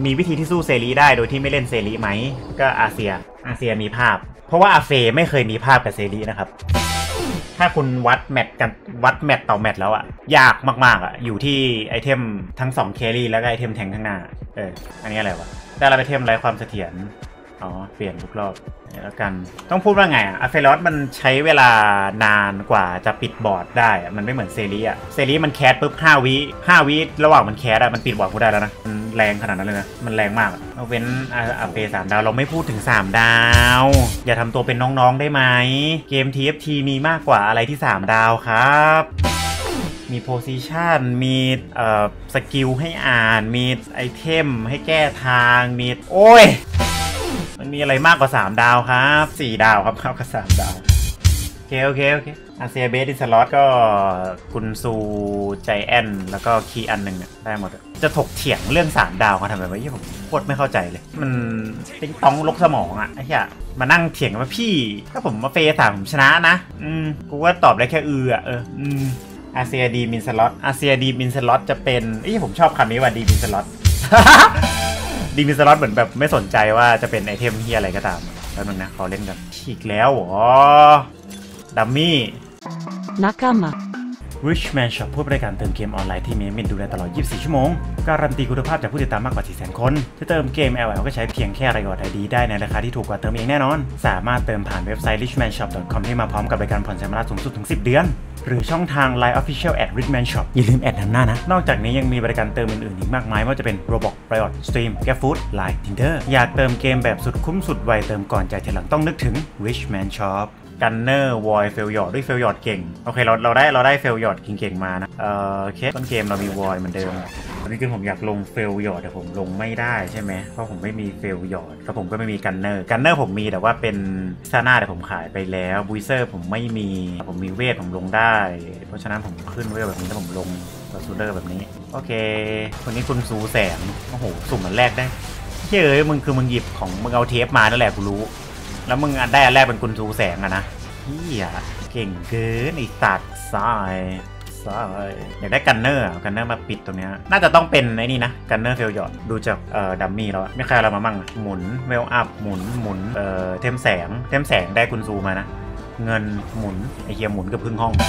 มีวิธีที่สู้เซรีได้โดยที่ไม่เล่นเซรีไหมก็อาเซียมีภาพเพราะว่าอาเฟไม่เคยมีภาพกับเซรีนะครับถ้าคุณวัดแมตต่อแมตแล้วอะยากมากๆอะอยู่ที่ไอเทมทั้ง2แครี่แล้วก็ไอเทมแทงข้างหน้าอันนี้อะไรวะได้รับไอเทมไร้ความเสถียรเปลี่ยนทุกรอบแล้วกันต้องพูดว่าไงอะเฟลอสมันใช้เวลานานกว่าจะปิดบอร์ดได้มันไม่เหมือนเซรีอะเซรีมันแคสปุ๊บ5 วิระหว่างมันแคสอะมันปิดบอร์ดกูได้แล้วนะมันแรงขนาดนั้นเลยนะมันแรงมากเอาเว้นอาเฟ3 ดาวเราไม่พูดถึง3 ดาวอย่าทำตัวเป็นน้องๆได้ไหมเกม TFT มีมากกว่าอะไรที่3 ดาวครับมีโพซิชันมีสกิลให้อ่านมีไอเทมให้แก้ทางมีโอ้ยมันมีอะไรมากกว่า3 ดาวครับ4 ดาวครับมากกว่า3 ดาวโอเคอาเซียเบสดิสล็อตก็กุนซูใจแอนแล้วก็คีย์อันหนึ่งเนี่ยได้หมดจะถกเถียงเรื่อง3 ดาวเขาทำไมวะยี่ผมโคตรไม่เข้าใจเลยมันติ๊งต้องลกสมองอะไอ้เหี้ยมานั่งเถียงว่าพี่ถ้าผมมาเฟย์3ผมชนะนะกูว่าตอบได้แค่อาเซียดีมินสล็อตจะเป็นผมชอบคำนี้ว่าดีมินสล็อต ดีมินสล็อตเหมือนแบบไม่สนใจว่าจะเป็นไอเทมเฮียอะไรก็ตามแล้วนึงนะขอเล่นกันอีกแล้วเหรอดัมมี่นักมา Richman Shop ผู้บริการเติมเกมออนไลน์ที่มีมินดูแลตลอด 24 ชั่วโมงการันตีคุณภาพจากผู้ติดตามมากกว่า 400,000 คนจะเติมเกม LL ก็ใช้เพียงแค่รายอด ID ได้ในราคาที่ถูกกว่าเติมเองแน่นอนสามารถเติมผ่านเว็บไซต์ richmanshop.com ที่มาพร้อมกับบริการผ่อนชำระสูงสุดถึง10 เดือนหรือช่องทาง Line Official @Richman Shop อย่าลืมแอดนำหน้านะนอกจากนี้ยังมีบริการเติมอื่นๆอีกมากมายไม่ว่าจะเป็น Roblox Riot Stream GrabFood Line Tinder อยากเติมเกมแบบสุดคุ้มสุดไวเติมก่อนจ่ายทีหลังต้องนึกถึง Richman Shopกันเนอร์วอยเฟลยอร์ดด้วยเฟลยอร์ดเก่งโอเคเราได้เฟลยอร์ดเก่งๆมานะโอเคต้นเกมเรามีวอยเหมือนเดิมตอนนี้คือผมอยากลงเฟลยอร์ดแต่ผมลงไม่ได้ใช่ไหมเพราะผมไม่มีเฟลยอร์ดแล้วผมก็ไม่มีกันเนอร์ผมมีแต่ว่าเป็นซาน่าแต่ผมขายไปแล้วบูเซอร์ผมไม่มีผมมีเวทผมลงได้เพราะฉะนั้นผมขึ้นเวทแบบนี้แล้วผมลงซูเดอร์แบบนี้โอเคคนนี้คุณซูแสงโอ้โหสุ่มอันแรกได้เฮ้ยมึงหยิบของมึงเอาเทปมานั่นแหละกูรู้แล้วมึงได้อันแรกเป็นกุนซูแสงอะนะพี่อะเก่งเกินไอสัตว์ซ้ายอยากได้กันเนอร์มาปิดตรงนี้น่าจะต้องเป็นไอ้นี่นะกันเนอร์เฟลยอร์ดดูจากดัมมี่แล้วไม่ใครเรามามั่งหมุนเวลอัพหมุนเทมแสงได้กุนซูมานะเงินหมุนไอเฮียหมุนกับครึ่งห้อง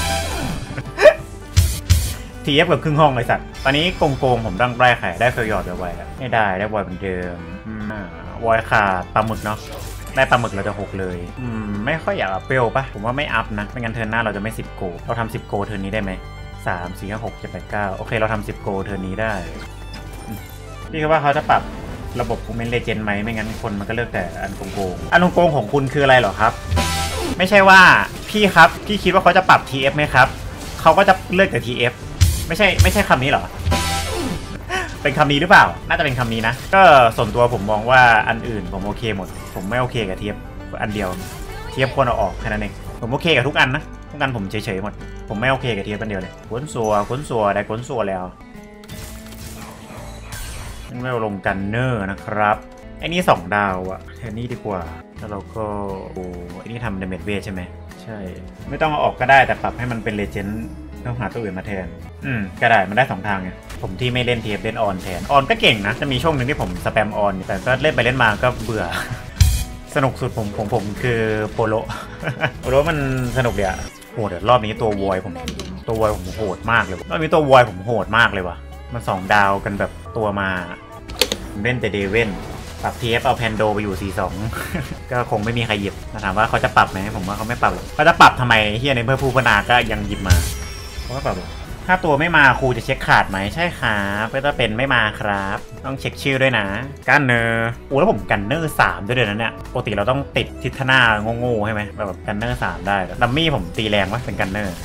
ทีเอฟกับครึ่งห้องไอสัตว์ตอนนี้โกงผมตั้งได้ไข่ได้เฟลยอร์ดไวๆไม่ได้วอยเหมือนเดิมวอยขาดปลาหมึกเนาะได้ปลาหมึกเราจะ6เลยไม่ค่อยอยากอัพเวลปะผมว่าไม่อัพนะไม่งั้นเทิร์นหน้าเราจะไม่10โกเราทำ10โกเทิร์นนี้ได้ไหม3 4 5 6 7 8 9โอเคเราทำ10โกเทิร์นนี้ได้พี่คิดว่าเขาจะปรับระบบคูเมนเลเจนด์ไหมไม่งั้นคนมันก็เลือกแต่อันโกงของคุณคืออะไรหรอครับไม่ใช่ว่าพี่ครับพี่คิดว่าเขาจะปรับ TF ไหมครับเขาก็จะเลือกแต่ TF ไม่ใช่คำนี้หรอเป็นคำนี้หรือเปล่าน่าจะเป็นคำนี้นะก็ส่วนตัวผมมองว่าอันอื่นผมโอเคหมดผมไม่โอเคกับเทียบอันเดียวเทียบควรเอาออกแค่นั้นเองผมโอเคกับทุกอันนะทุกอันผมเฉยๆหมดผมไม่โอเคกับเทียบอันเดียวเลยขนสัวได้ขนสัวแล้วไม่เอาลงกันเนอร์นะครับไอ้นี่2 ดาวอะแค่นี้ดีกว่าแล้วเราก็ไอ้นี่ทำเดเมจเวทใช่ไหมใช่ไม่ต้องเอาออกก็ได้แต่ปรับให้มันเป็นเลเจนด์ต้องหาตัวอื่นมาแทนก็ได้มันได้2 ทางไงผมที่ไม่เล่นเทปเล่นออนแทนออนก็เก่งนะจะมีช่วงหนึ่งที่ผมสแปมออนแต่ก็เล่นไปเล่นมาก็เบื่อ สนุกสุดผมคือโปโลมันสนุกเดี๋ยวโหดรอบนี้ตัววอยผมโหดมากเลยรอบนี้ตัววอยผมโหดมากเลยว่ะมัน2 ดาวกันแบบตัวมาเล่นแต่เดเว่นปรับ TF เอาแพนโดไปอยู่ 42 ก็คงไม่มีใครหยิบถามว่าเขาจะปรับไหมผมว่าเขาไม่ปรับหรอกเขาจะปรับทำไมเฮียในเมื่อผู้พัฒนาก็ยังหยิบมาเขาไม่ปรับหรอกถ้าตัวไม่มาครูจะเช็คขาดไหมใช่ครับถ้าเป็นไม่มาครับต้องเช็คชื่อด้วยนะกันเนอร์แล้วผมกันเนอร์3ด้วยนะเนี่ยปกติเราต้องติดทิศหน้าโง่ๆใช่ไหมแบบกันเนอร์3ได้ดัมมี่ผมตีแรงวะเป็นกันเนอร์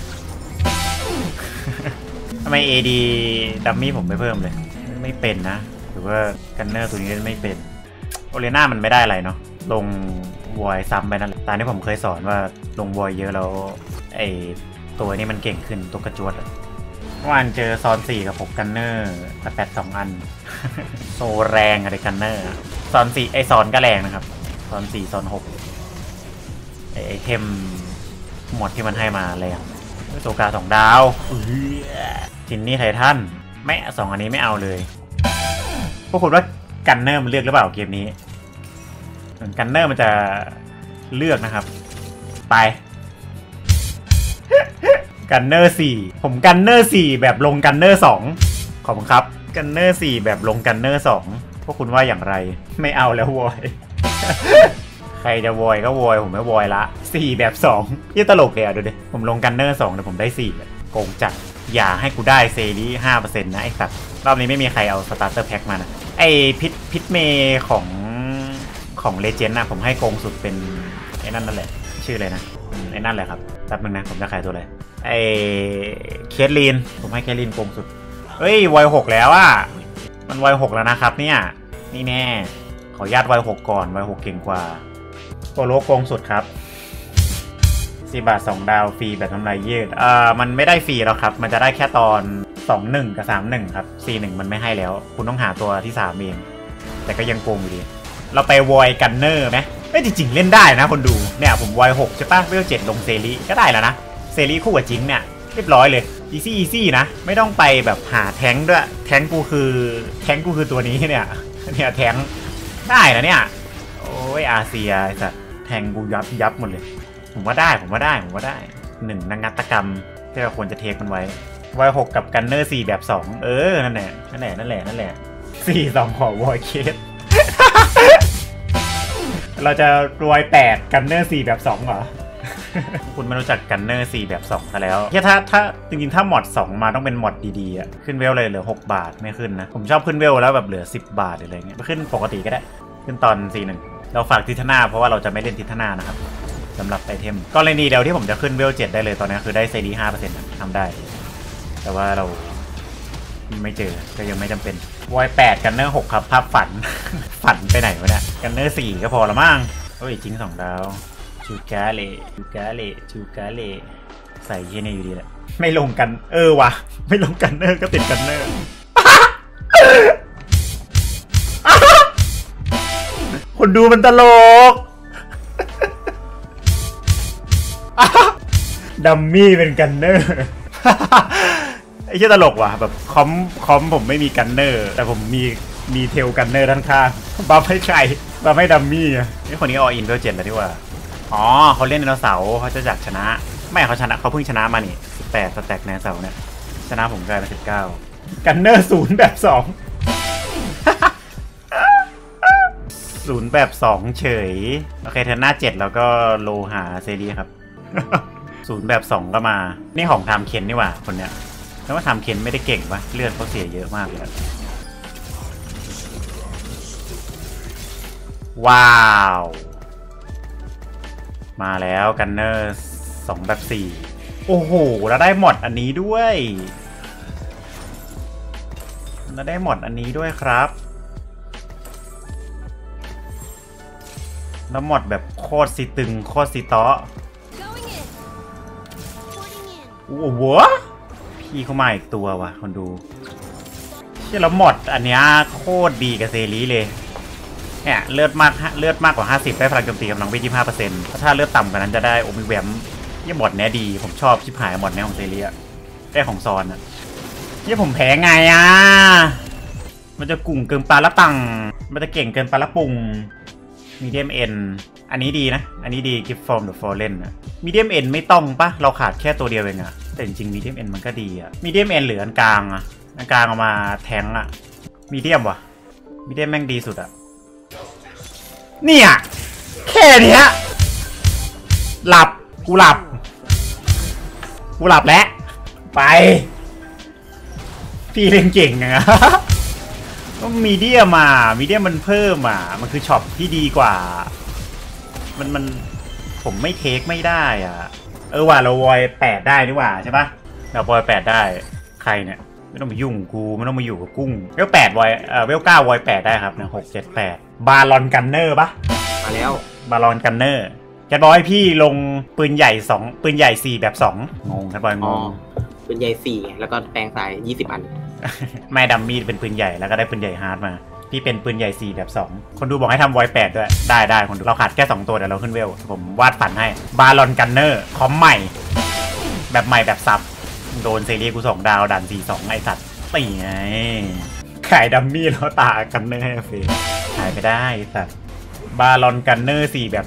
ทำไม AD ดัมมี่ผมไม่เพิ่มเลยไม่เป็นนะหรือว่ากันเนอร์ตัวนี้ไม่เป็นโอเลน่ามันไม่ได้อะไรเนาะลงวอยซ้ำไปนั่นแหละตามที่ผมเคยสอนว่าลงวอยเยอะแล้วไอตัวนี้มันเก่งขึ้นตัวกระจวดเมื่อวานเจอซอน4กับ6กันเนอร์แต่8 2 อัน โซแรงอะไรกันเนอร์ซอน4ไอซอนก็แรงนะครับซอน4ซอน6ไอเทมหมดที่มันให้มาแรงโซกา2 ดาวทินนี่ไททันไม่2 อันนี้ไม่เอาเลยพวกคุณว่ากันเนอร์มันเลือกหรือเปล่าเกมนี้กันเนอร์มันจะเลือกนะครับไปกันเนอร์4ผมกันเนอร์4แบบลงกันเนอร์2ขอบคุณครับกันเนอร์4แบบลงกันเนอร์2พวกคุณว่าอย่างไรไม่เอาแล้ววอยใครจะวอยก็วอยผมไม่วอยละ4แบบ2ยี่ตลกเลยอ่ะดูดิผมลงกันเนอร์2แต่ผมได้4โกงจัดอย่าให้กูได้เซรี 5% นะไอ้สัตว์รอบนี้ไม่มีใครเอาสตาร์เตอร์แพ็คมานะไอ้พิทเมย์ของเลเจนด์นะผมให้โกงสุดเป็นไอ้นั่นแหละชื่ออะไรนะไอ้นั่นแหละครับแป๊บนึงนะผมจะขายตัวอะไรไอ้เคทลีนผมให้เคทลีนโกงสุดเฮ้ยวัย6แล้วอ่ะมันวัย6แล้วนะครับเนี่ยนี่แน่ขอญาตวัย6ก่อนวัย6เก่งกว่าโปโลโกงสุดครับ4 บาท2 ดาวฟรีแบบน้ำลายยืดมันไม่ได้ฟรีแล้วครับมันจะได้แค่ตอน21กับ31ครับ41มันไม่ให้แล้วคุณต้องหาตัวที่3เองแต่ก็ยังโกงอยู่ดีเราไปวอยกันเนอร์ไหมไม่จริงๆเล่นได้นะคนดูเนี่ยผมวอย6ใช่ปะเวล7ลงเซรีก็ได้แล้วนะเซรีคู่กับจิงเนี่ยเรียบร้อยเลยอีซี่นะไม่ต้องไปแบบหาแท้งด้วยแท้งกูคือตัวนี้เนี่ยแท้งได้นะเนี่ยโอ้ยอาเซียสัตว์แทงกูยับหมดเลยผมว่าได้1นักกรรมที่เราควรจะเทคมันไว้วอย6กับกันเนอร์4แบบ2นั่นแหละ4 2ขอวอยเคส เราจะรวย8กันเนอร์4แบบ2เหรอ คุณไม่รู้จักกันเนอร์4แบบ2ซะแล้วถ้าจริงๆถ้าหมด2มาต้องเป็นหมดดีๆอ่ะขึ้นเวลเลยเหลือ6 บาทไม่ขึ้นนะผมชอบขึ้นเวลแล้วแบบเหลือ10 บาทอะไรเงี้ยขึ้นปกติก็ได้ขึ้นตอน4-1เราฝากทิศนาเพราะว่าเราจะไม่เล่นทิศนานะครับสำหรับไอเทมกรณีเดียวที่ผมจะขึ้นเวล7ได้เลยตอนนี้คือได้เซรี 5% ทำได้แต่ว่าเราไม่เจอก็ยังไม่จำเป็นวอย8กันเนอร์6ครับภาพฝัน ฝันไปไหนวะเนี่ยกันเนอร์4ก็พอละมั้งโอ้ยจริง2 ดาวชูกาเล่ใส่ยี่นี่อยู่ดีแหละไม่ลงกันวะไม่ลงกันเนอร์ก็ติดกันเนอร์ คนดูมันตลก ดัมมี่เป็นกันเนอร์ ไอ้เหี้ยตลกว่ะแบบคอมผมไม่มีกันเนอร์แต่ผมมีเทลกันเนอร์ด้านข้างบัฟให้ใครบัฟให้ดัมมี่นี่คนนี้ออินเวล7แล้วที่ว่าอ๋อเขาเล่นไดโนเสาร์เขาจะจัดชนะไม่เขาชนะเขาเพิ่งชนะมานี่18สแต็กในเสาร์เนี่ยชนะผมกลายเป็น19กันเนอร์0แบบ2 0แบบ2เฉยโอเคเทอร์หน้า7แล้วก็โลหาเซรีครับ 0แบบ2ก็มานี่ของทำเคนนี่หว่าคนเนี้ยแล้วว่าทำเคนไม่ได้เก่งปะเลือดเขาเสียเยอะมากเลยว้าวมาแล้วกันเนอร์2แบบ4โอ้โหแล้วได้หมดอันนี้ด้วยครับแล้วหมดแบบโคตรซีตึงโคตรซีต้อโอ้โหพี่เข้ามาอีกตัวว่ะคนดูที่เราหมดอันเนี้ยโคตรดีกับเซรีเลยเนี่ยเลือดมากกว่า50ได้พลังโจมตีกำลังวิ25%ถ้าเลือดต่ำกว่านั้นจะได้โอมิแวมยี่หมดเนี้ยดีผมชอบชิบหายหมดเนี้ยของเซรีอะได้ของซอนอะยี่ผมแพ้ไงอะมันจะกุ่งเกินปลาละปังมันจะเก่งเกินปลาละปุงมีเดียมเอ็นอันนี้ดีนะอันนี้ดีกิฟต์ฟอร์มเดอะฟอร์เรนนะมีเดียมเอ็นไม่ต้องปะเราขาดแค่ตัวเดียวเองอะแต่จริงๆมีเดียมเอ็นมันก็ดีอะมีเดียมเอ็นเหลืออันกลางอะอันกลางเอามาแทงอะมีเดียมวะมีเดียมแม่งดีสุดอะเนี่ยแค่เนี้ยกูหลับแล้วไปพี่เล่นเก่งอะก็มีเดียมมันเพิ่มมันคือช็อปที่ดีกว่ามันผมไม่เทคไม่ได้ว่าเราวอย8ได้นี่หว่าใช่ปะเราวอย8ได้ใครเนี่ยไม่ต้องมายุ่งกูไม่ต้องมาอยู่กับกุ้งเวล8วอยเวล9วอย8ได้ครับนะ6 7 8บาลอนกันเนอร์ปะมาแล้วบาลอนกันเนอร์แกบอยพี่ลงปืนใหญ่4แบบ2งงครับบอยงงปืนใหญ่4แล้วก็แปลงสาย20 อันไม่ดัมมี่เป็นปืนใหญ่แล้วก็ได้ปืนใหญ่ฮาร์ดมาพี่เป็นปืนใหญ่4แบบ2คนดูบอกให้ทำวอย8ด้วยได้คนดูเราขาดแค่2ตัวเดี๋ยวเราขึ้นเวลผมวาดฝันให้บาลอนกันเนอร์คอมใหม่แบบซับโดนเซรีกู2 ดาวดัน 4-2ไอสัตว์ตีไงขายดัมมี่แล้วตากันเนอร์ให้เฟย์ขายไม่ได้สัตว์บาลอนกันเนอร์4แบบ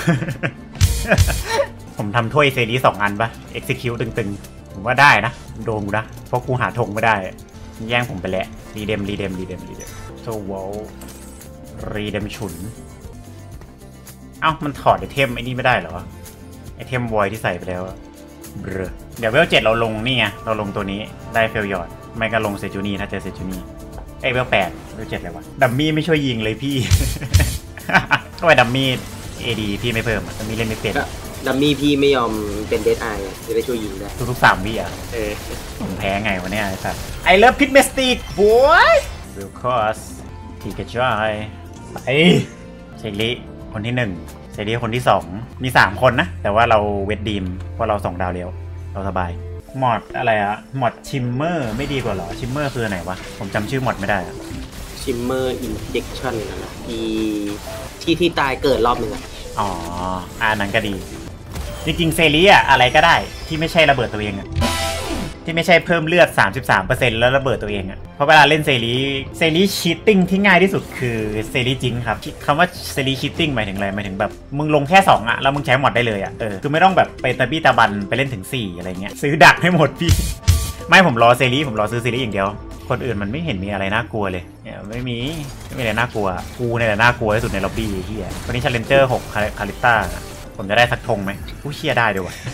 2 ผมทำถ้วยเซรี2อันปะ execute ตึงๆผมว่าได้นะโดนกูนะเพราะกูหาธงไม่ได้แย่งผมไปแล้วรีเดมโซวอลรีเดมฉุนเอ้ามันถอดไอเทมไอ้นี่ไม่ได้เหรอไอเทมวอยที่ใส่ไปแล้วเบรอเดี๋ยวเวล7เราลงนี่ไงเราลงตัวนี้ได้เฟลยอดไม่ก็ลงเซจูนี่ถ้าเจอเซจูนี่เวล8เวล7อะไรวะดัมมี่ไม่ช่วยยิงเลยพี่ ทำไมดัมมี่เอดีพี่ไม่เพิ่มดัมมี่เล่นไม่เป็นดัมมี่พี่ไม่ยอมเป็นเดดไอจะได้ช่วยยิงได้ทุกๆ3 วิอ่ะผมแพ้ไงวะเนี่ยไอ้สัสไอเลิฟพิทเมสติกบอยวิลคอสทีกระจายไปเชลิคนที่1เชลิคนที่2มี3คนนะแต่ว่าเราเวดดีมเพราะเรา2 ดาวเร็วเราสบายมอดอะไรอะมอดชิมเมอร์ไม่ดีกว่าหรอชิมเมอร์คือไหนวะผมจำชื่อมอดไม่ได้ชิมเมอร์อินเจคชั่นนะที่ตายเกิดรอบหนึ่งอ่ะอ๋ออันนั้นก็ดีจริงๆเซรีอะอะไรก็ได้ที่ไม่ใช่ระเบิดตัวเองอะที่ไม่ใช่เพิ่มเลือด 33% แล้วระเบิดตัวเองอะเพราะเวลาเล่นเซรีชีตติ้งที่ง่ายที่สุดคือเซรีจิงครับคำว่าเซรีชีตติ้งหมายถึงอะไรหมายถึงแบบมึงลงแค่2อะแล้วมึงใช้หมดได้เลยอะคือไม่ต้องแบบไปตะบี้ตะบันไปเล่นถึง4อะไรเงี้ยซื้อดักให้หมดพี่ไม่ผมรอผมรอซื้อเซรีอย่างเดียวคนอื่นมันไม่เห็นมีอะไรน่ากลัวเลยเนี่ยไม่มีอะไรน่ากลัวกูเนี่ยแหละน่ากลัวที่สุดในล็อบบี้เฮียวันนี้ Challenger 6 คาริต้าผมจะได้สักธงไหมผู้เชียได้ด้วยวะ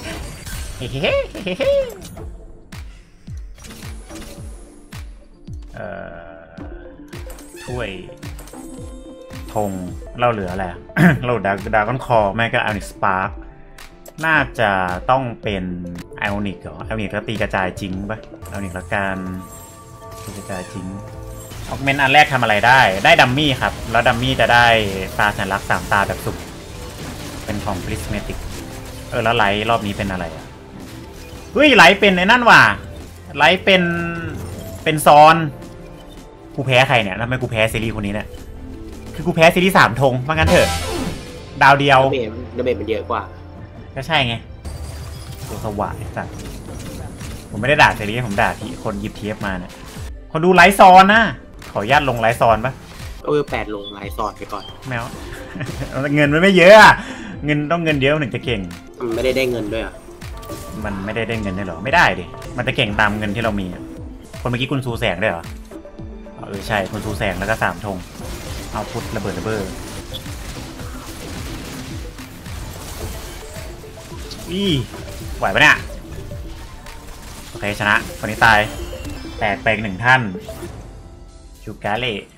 ถ้วยธงเราเหลืออะไร เราดาก้อนคอแม่ก็ไอออนิกสปาร์กน่าจะต้องเป็นไอออนิกเหรอไอออนิกแล้วตีกระจายจริงปะไอออนิกแล้วการตีกระจายจริงออกเมนต์อันแรกทำอะไรได้ดัมมี่ครับแล้วดัมมี่จะได้ตาสัญลักษณ์3 ตาแบบสุ่มเป็นของ Prismatic แล้วไลท์รอบนี้เป็นอะไรอ่ะเฮ้ยไลท์เป็นไอ้นั่นว่ะไลท์เป็นซอนกูแพ้ใครเนี่ยทำไมกูแพ้ซีรีส์คนนี้เนี่ยคือกูแพ้ซีรีส์3 ธงว่างั้นเถอะดาวเดียวดาเมจมันเยอะกว่าก็ใช่ไงตัวสว่างสัตว์ผมไม่ได้ด่าซีรีส์ผมด่าที่คนหยิบเทียบมาเนี่ยคนดูไลท์ซอนนะขออนุญาตลงไลท์ซอนปะ 8ลงไลท์ซอนไปก่อนแมว เงินมันไม่เยอะเงินต้องเงินเยอะถึงจะเก่งมันไม่ได้เงินด้วยอ่ะมันไม่ได้เงินได้หรอไม่ได้ดิมันจะเก่งตามเงินที่เรามีคนเมื่อกี้คุณซูแสงได้เหรอใช่คุณซูแสงแล้วก็3 ธงเอาพุทระเบิดไหวปะเนี่ยโอเคชนะคนนี้ตายแตกไป1 ท่านจูกาเล่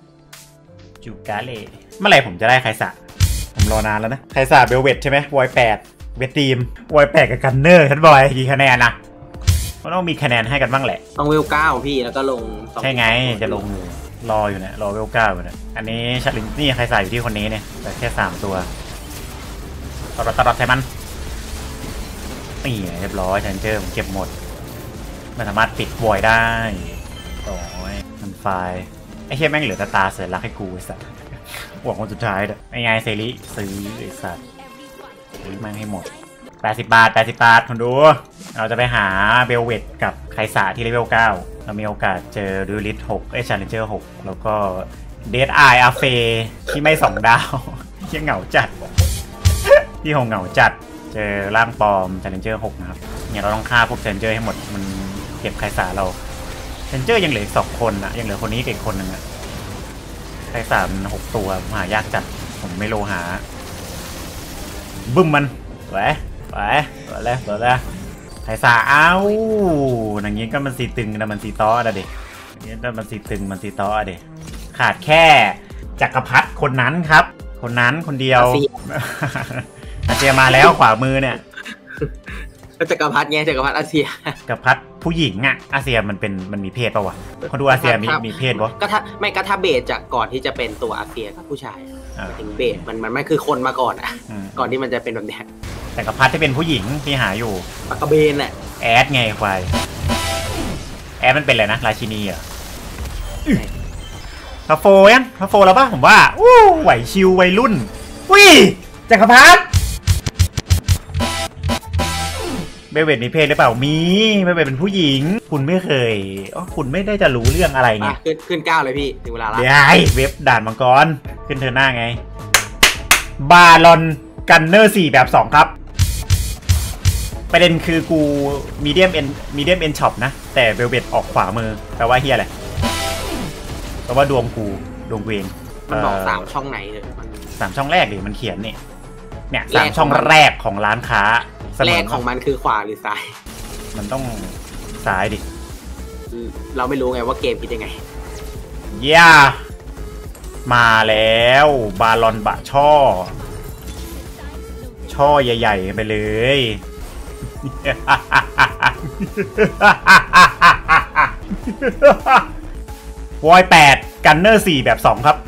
เมื่อไหร่ผมจะได้ไคสะผมรอนานแล้วนะไคสะเบลเวตใช่ไหมวอย8เวททีมวอย8กับกันเนอร์ฉันบอยกี่คะแนนนะมันต้องมีคะแนนให้กันบ้างแหละต้องเวล9พี่แล้วก็ลงใช่ไงจะลงรออยู่เนี่ยรอเวล9อยู่เนี่ยอันนี้ชาลินนี่ไคสะอยู่ที่คนนี้เนี่ยแต่แค่3 ตัวตลอดใช่มันนี่เรียบร้อยฉันเจอผมเก็บหมดมันสามารถปิดวอยได้โอ้ยมันไฟไอ้เหี้ยแม่งเหลือตาเสือรักให้กูไอ้สัสหวังคนสุดท้ายเลยไงเซรีซื้อไอ้สัสซื้อแม่งให้หมด80 บาทคุณดูเราจะไปหาเบลเวตกับไคสะที่เลเวล9เรามีโอกาสเจอดูลิท6ชาเลนเจอร์6แล้วก็เดดไออาเฟที่ไม่2 ดาวที่เหงาจัดที่เหงาจัดเจอร่างปลอมชาเลนเจอร์6นะครับเนี่ยเราต้องฆ่าพวกชาเลนเจอร์ให้หมดมันเก็บไคสะเราชาเลนเจอร์ยังเหลือ2 คนอะยังเหลือคนนี้อีกคนนึงอะไคสะมัน6 ตัวหายากจัดผมไม่โลหาบึ้มมันไปแล้วไคสะเอ้าอย่างงี้ก็มันสีตึงนะมันสีต้ออะเด็กนี่ถ้ามันสีตึงมันสีต้ออะเด็กขาดแค่จักรพรรดิคนนั้นครับคนนั้นคนเดียวอาเซียมาแล้วขวามือเนี่ยจักรพรรดิไงจักรพรรดิอาเซียจักรพรรดิผู้หญิงอ่ะอาเซียมันมีเพศป่าววะคนดูอาเซียมีเพศปะก็ถ้าเบสจากก่อนที่จะเป็นตัวอาเซียกับผู้ชายถึงเบสมันไม่คือคนมาก่อนอ่ะก่อนที่มันจะเป็นแบบนี้จักรพรรดิที่เป็นผู้หญิงที่หาอยู่ปากกระเบนแหละแอดไงควายแอดมันเป็นอะไรนะราชินีอ่ะพาโฟยังพาโฟแล้วป่ะผมว่าไหวชิววัยรุ่นจักรพรรดิเบลเวตมีเพศหรือเปล่ามีเบลเวตเป็นผู้หญิงคุณไม่เคยคุณไม่ได้จะรู้เรื่องอะไรไงขึ้นก้าวเลยพี่ถึงเวลาละเดี๋ยวเว็บด่านมังกรขึ้นเธอหน้าไงบาลอนกันเนอร์4แบบ2ครับประเด็นคือกูมีเดียมเอ็นช็อปนะแต่เบลเวตออกขวามือแปลว่าเฮียอะไรแปลว่าดวงกูเองมันบอก3ช่องไหนเลย 3ช่องแรกดิมันเขียนเนี่ย3ช่องแรกของร้านค้าแรกของมันคือขวาหรือซ้ายมันต้องซ้ายดิเราไม่รู้ไงว่าเกมคิดยังไงย่ามาแล้วบาลอนบะช่อใหญ่ๆไปเลยวอย8กันเนอร์4แบบ2ครับ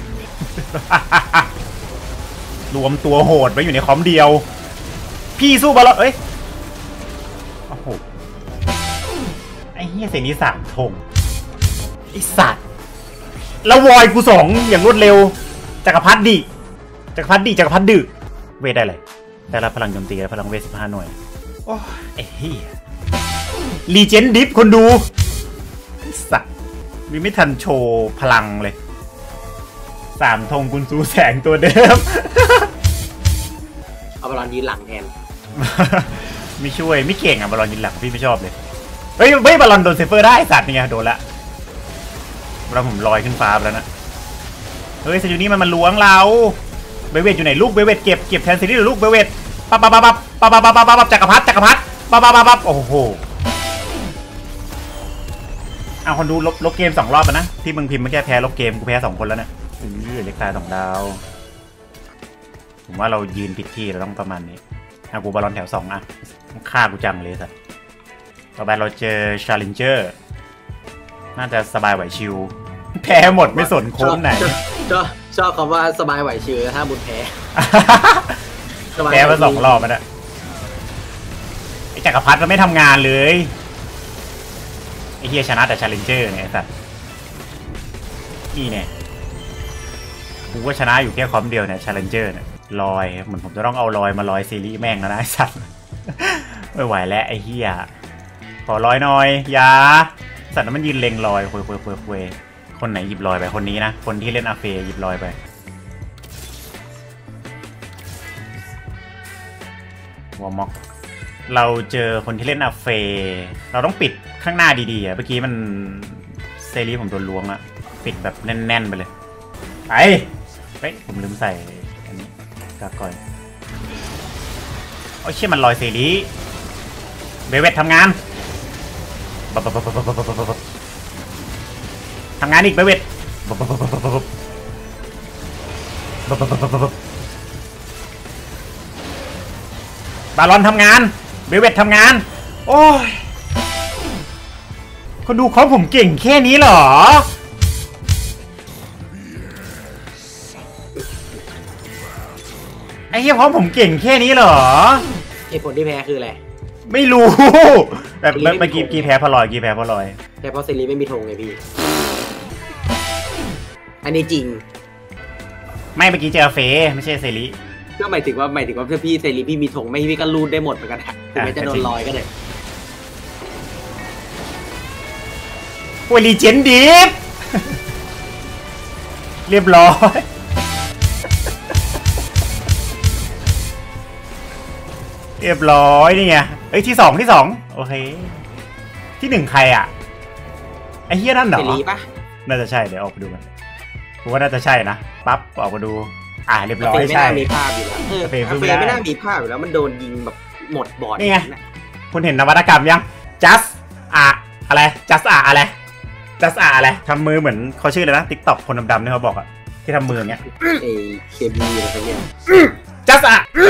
รวมตัวโหดไว้อยู่ในคอมเดียวพี่สู้บาลอนโอ้โหไอ้เหี้ยเซนี้3 ธงไอ้สัตว์แล้ววอยกู2อย่างรวดเร็วจักรพรรดิดึกเวทได้เลยแต่ละพลังโจมตีและพลังเวท15 หน่วยโอ้ไอ้เหี้ยลีเจนด์ดิฟคนดูสัตว์มีไม่ทันโชว์พลังเลย3 ธงกุนซูแสงตัวเดิมเอาบอลยืนหลังแทนไม่ช่วยไม่เก่งบอลยืนหลังพี่ไม่ชอบเลยเฮ้ยบอลโดนเซฟเฟอร์ได้สัตว์นี่ไงโดนละแล้วผมลอยขึ้นฟ้าแล้วนะเฮ้ยสยูนี่มันล้วงเราเบเวตอยู่ไหนลูกเบเวตเก็บแทนซีรีส์ลูกเบเวตปั๊บจักรพรรดิปั๊บโอ้โหเอาคนดูลบเกม2 รอบนะที่มึงพิมพ์เมื่อกี้แพ้ลบเกมกูแพ้2 คนแล้วเนี่ยเล็กตาย2 ดาวผมว่าเรายืนผิดที่เราต้องประมาณนี้กูบอลแถว2ฆ่ากูจังเลยสัตว์ต่อไปเราเจอชาเลนเจอร์น่าจะสบายไหวชิวแพ้หมดไม่สนโค้งไหนชอบคำว่าสบายไหวชิวถ้าบุญแพ้แพ้มา2 รอบแล้วไอ้จักรพรรดิมันไม่ทำงานเลยไอ้เฮียชนะแต่ชาเลนเจอร์เนี่ยสัตว์นี่เนี่ยกูก็ชนะอยู่แค่คอมเดียวเนี่ยชาเลนเจอร์เนี่ยลอยเหมือนผมจะต้องเอาลอยมาลอยซีรีส์แม่งแล้วนะไอ้สัตว์ไม่ไหวแล้วไอ้เฮียขอลอยหน่อยยาสัตว์นั้นมันยืนเล็งลอยคุยคนไหนหยิบลอยไปคนนี้นะคนที่เล่นอาเฟหยิบลอยไปวอร์ม็อกเราเจอคนที่เล่นอาเฟเราต้องปิดข้างหน้าดีๆเมื่อกี้มันเซรีผมโดนล้วงอะปิดแบบแน่นๆไปเลยไปผมลืมใส่อันนี้กากอยโอ้ยเชี่ยมันลอยเซรีเบเวตทำงานทำงานอีกเบเวตบาลอนทำงานเบเวตทำงานโอ้ยคนดูเขาผมเก่งแค่นี้เหรอไอ้เหี้ยเพราะผมเก่งแค่นี้เหรอเหตุผลที่แพ้คืออะไรไม่รู้แบบเมื่อกี้แพ้พลอยแพ้เพราะเซรีไม่มีธงไงพี่อันนี้จริงไม่เมื่อกี้เจอเฟไม่ใช่เซรีก็หมายถึงว่าถ้าพี่เซรีพี่มีธงไม่พี่ก็รูดได้หมดเหมือนกันฮะถึงแม้จะโดนลอยก็ได้โอ้ยลีเจนดิฟเรียบร้อยนี่ไงที่2โอเคที่1ใครอ่ะไอ้เฮียนั่นเหรอน่าจะใช่เดี๋ยวออกไปดูกันผมว่าน่าจะใช่นะปั๊บออกมาดูเรียบร้อยใช่มีภาพอยู่แล้วเฟย์ไม่น่ามีภาพอยู่แล้วมันโดนยิงแบบหมดบอร์ดนี่ไงคุณเห็นนวัตกรรมยัง just อะไร just อะไรทำมือเหมือนเขาชื่อเลยนะ TikTok คนดำๆที่เขาบอกอะที่ทำมืออย่างเงี้ยเคบีอะไรเงี้ย just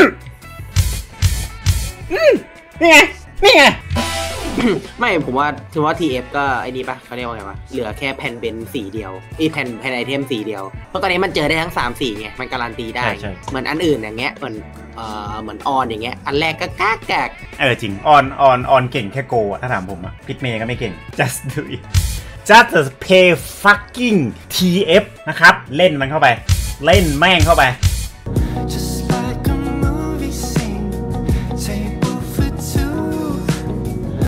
นี่ไงไม่ผมว่าTF ก็ไอ้นี่ปะเขาเรียกว่าไงวะเหลือแค่แผ่นเบนสีเดียวแผ่นไอเทมสีเดียวเพราะตอนนี้มันเจอได้ทั้ง3 สีไงมันการันตีได้เหมือนอันอื่นอย่างเงี้ยเหมือนออนอย่างเงี้ยอันแรกก็กากจริงออนเก่งแค่โกถ้าถามผมอะพิทเมย์ก็ไม่เก่ง just do it just pay fucking TF นะครับเล่นมันเข้าไปเล่นแม่งเข้าไป